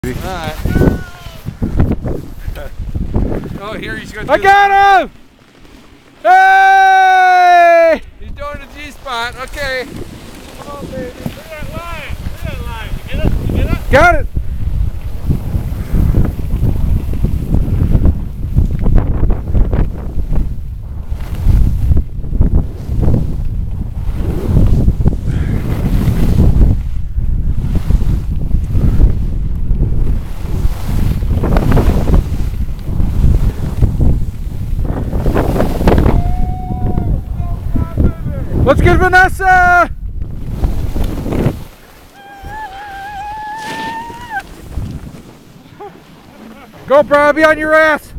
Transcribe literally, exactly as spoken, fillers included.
Alright. Oh, here he's going to I do got him! Hey! He's doing the G spot. Okay. Come on, baby. Look at that line. Look at that line. You get it? You get it? Got it! Let's get Vanessa! Go, bro, be on your ass!